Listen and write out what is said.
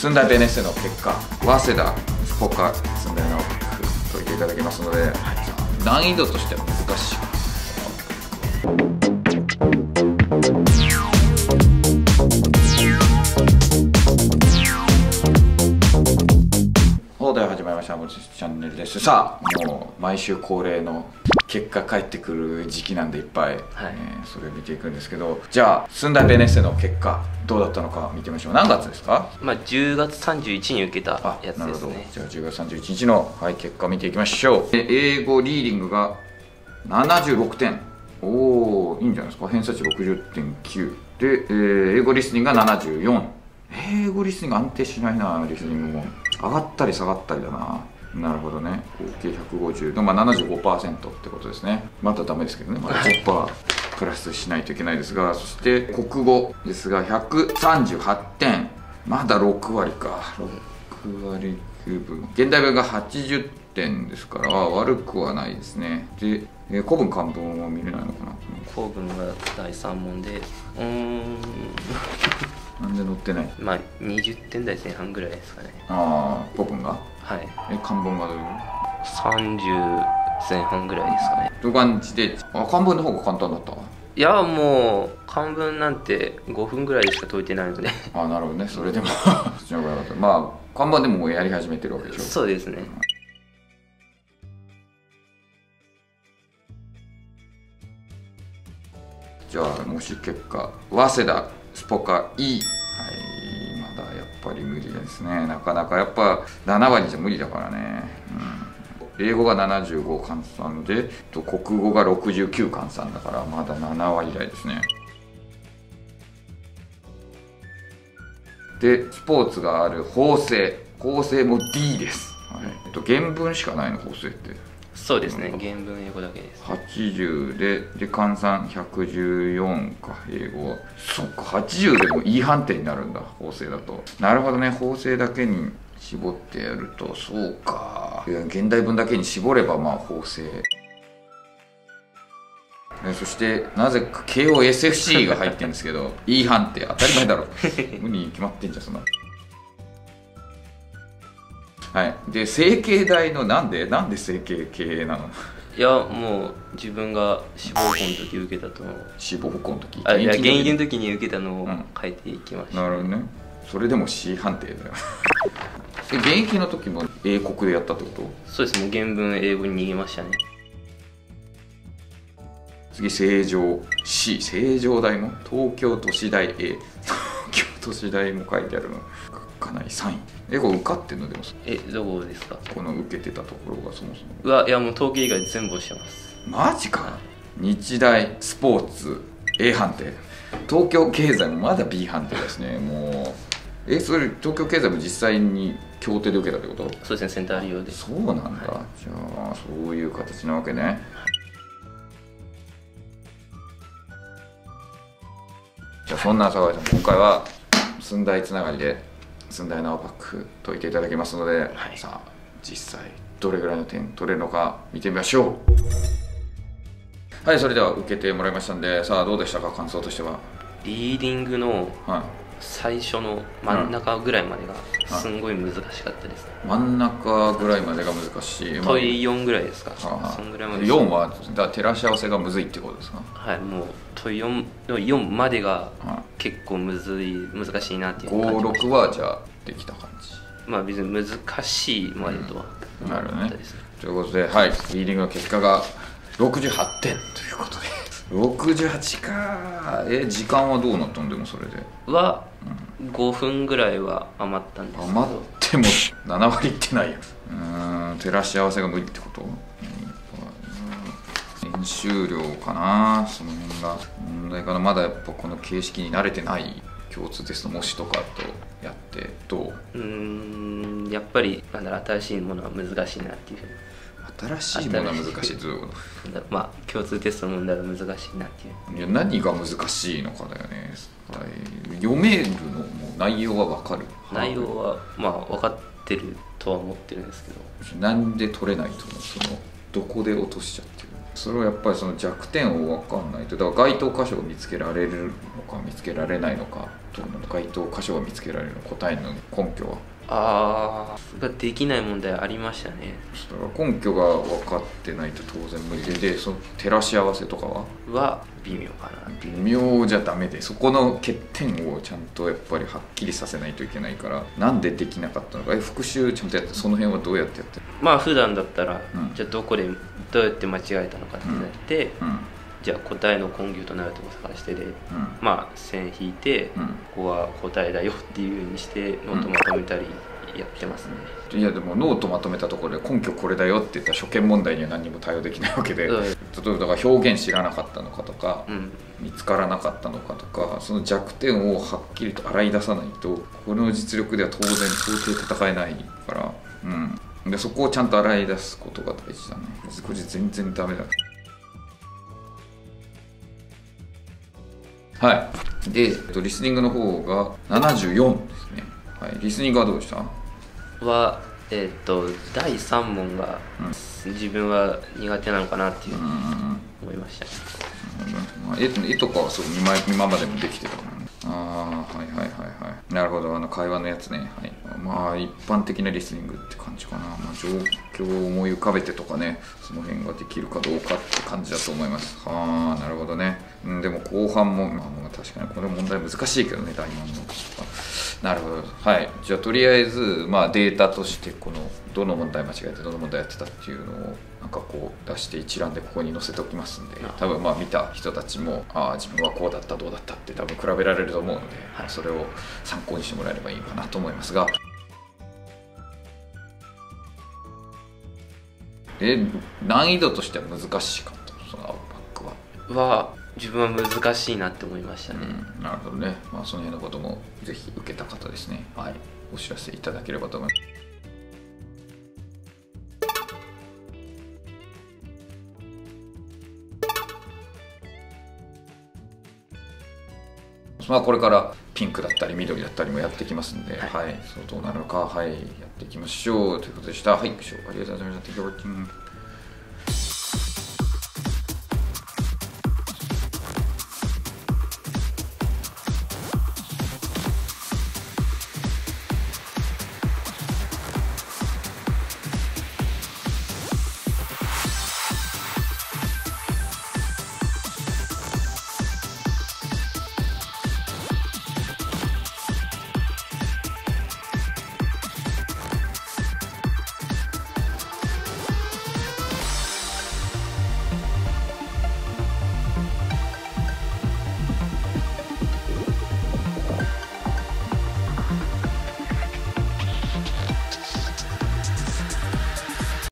駿台ベネッセの結果、早稲田スポカ駿台の解いていただきますので、難易度としては難しい。では始まりました、もちチャンネルです。さあ、もう毎週恒例の結果返ってくる時期なんでいっぱい、それを見ていくんですけど、じゃあ駿台ベネッセの結果どうだったのか見てみましょう。何月ですか？ 10月31日に受けたやつですね。 なるほど。じゃあ10月31日の、結果見ていきましょう。英語リーディングが76点。おお、いいんじゃないですか。偏差値 60.9 で、英語リスニングが74。英語リスニング安定しないな。リスニングも上がったり下がったりだな。なるほどね。合計150の、75% ってことですね。まだダメですけどね。まだ 10% プラスしないといけないですが、そして国語ですが138点。まだ6割か。6割9分。現代文が80点ですから、悪くはないですね。で、古文漢文は見れないのかな。 古文が第3問で、 なんで載ってない？ 20点台前半ぐらいですかね。 古文が？はい。漢文がどれぐらい ？30前半ぐらいですかね。 という感じで、漢文の方が簡単だった？ いや、もう漢文なんて5分ぐらいしか解いてないのでなるほどね。それでもそっちの方がよかった。漢文でももうやり始めてるわけでしょ。 そうですね。 じゃあ模試結果、早稲田スポカ E。 まだやっぱり無理ですね。なかなかやっぱ7割じゃ無理だからね。英語が75換算で、国語が69換算だから、まだ7割台ですね。で、スポーツがある法政も D です。原文しかないの、法政って。 そうですね、原文英語だけです。 80で換算114か、英語は。そっか、80でも E 判定になるんだ、法政だと。なるほどね。法政だけに絞ってやると、そうか。現代文だけに絞れば法政。そしてなぜか慶応 SFC が入ってるんですけどE 判定当たり前だろ無に決まってんじゃんそんな。で成蹊大のなんで成蹊系なの？ いや、もう自分が志望校の時受けたと思う。 志望校の時？ いや、現役の時に受けたのを書いていきました。 なるほどね。それでも C 判定だよ現役の時も英国でやったってこと？ そうです。もう原文英語に逃げましたね。 次、成城 C。 成城大も東京都市大 A 東京都市大も書いてあるのかなり3位。これ受かってんの？でもどこですか？ この受けてたところがそもそも。 いや、もう統計以外全部押してます。 マジか。日大スポーツ A 判定。東京経済もまだ B 判定ですね。もうそれ東京経済も実際に協定で受けたってこと？ そうですね、センター利用で。 そうなんだ、じゃあそういう形なわけね。じゃあそんな坂井さん、今回は駿台つながりで駿台のパック解いていただきますので、さあ実際どれぐらいの点取れるのか見てみましょう。それでは受けてもらいましたんで、さあどうでしたか、感想としては。 リーディングの最初の真ん中ぐらいまでがすんごい難しかったです。 真ん中ぐらいまでが難しい。 問い4ぐらいですか。そんぐらいまで。 4は照らし合わせがむずいってことですか？ はい、もう問い4の4までが結構難しいなっていう感じ。 56はじゃあできた感じ。 別に難しいまでとはなるほどね。ということで、リーディングの結果が68点ということで68か。時間はどうなったんでもそれで 5分ぐらいは余ったんですけど。 余っても7割いってないよ。照らし合わせが無理ってこと？練習量かな、その辺が問題かな。まだやっぱこの形式に慣れてない共通テスト模試とかとやってどう？ やっぱり新しいものは難しいなっていうふうに。 新しいものは難しいってどういうこと？ 共通テストの問題は難しいなっていう。 いや、何が難しいのかだよね。読めるのも内容は分かる？ 内容は分かってるとは思ってるんですけど。 なんで取れないと思う？どこで落としちゃってる？それはやっぱりその弱点を分かんないと。だから該当箇所を見つけられるのか見つけられないのかどうなの、該当箇所が見つけられるの、答えの根拠は。 ができない問題ありましたね。 だから根拠が分かってないと当然無理で、その照らし合わせとかは微妙かな。 微妙じゃダメで、そこの欠点をちゃんとやっぱりはっきりさせないといけないから、なんでできなかったのか、復習ちゃんとやって、その辺はどうやってやってる？ まあ普段だったら、じゃあどうやって間違えたのかってなって、じゃあ答えの根拠となるところ探してで、まあ線引いて、ここは答えだよっていう風にしてノートまとめたりやってますね。 いやでもノートまとめたところで根拠これだよって言ったら初見問題には何にも対応できないわけで、例えばだから表現知らなかったのかとか、見つからなかったのかとか、その弱点をはっきりと洗い出さないとこの実力では当然到底戦えないから、でそこをちゃんと洗い出すことが大事だね。これ全然ダメだ。はい。で、リスニングの方が74ですね。はい。リスニングはどうでした？ 第3問が、自分は苦手なのかなっていう思いましたね。 絵とかはそう今までもできてたからね。はいはいはいはい。なるほど、会話のやつね。はい。まあ一般的なリスニングって感じかな。まあ状況を思い浮かべてとかね、その辺ができるかどうかって感じだと思います。なるほどね。でも後半も、確かにこれ問題難しいけどね、第4問とか。なるほど。はい。じゃあとりあえず、データとしてこのどの問題間違えてどの問題やってたっていうのをなんかこう出して一覧でここに載せておきますんで、多分見た人たちも自分はこうだったどうだったって多分比べられると思うので、それを参考にしてもらえればいいかなと思いますが。難易度としては難しかったの、その青パックは。 自分は難しいなって思いましたね。 なるほどね。その辺のこともぜひ受けた方ですね、はい、お知らせいただければと思います。これからピンクだったり緑だったりもやってきますんで、はい、そうどうなるのか、はい、やっていきましょうということでした。はい、ご視聴ありがとうございました。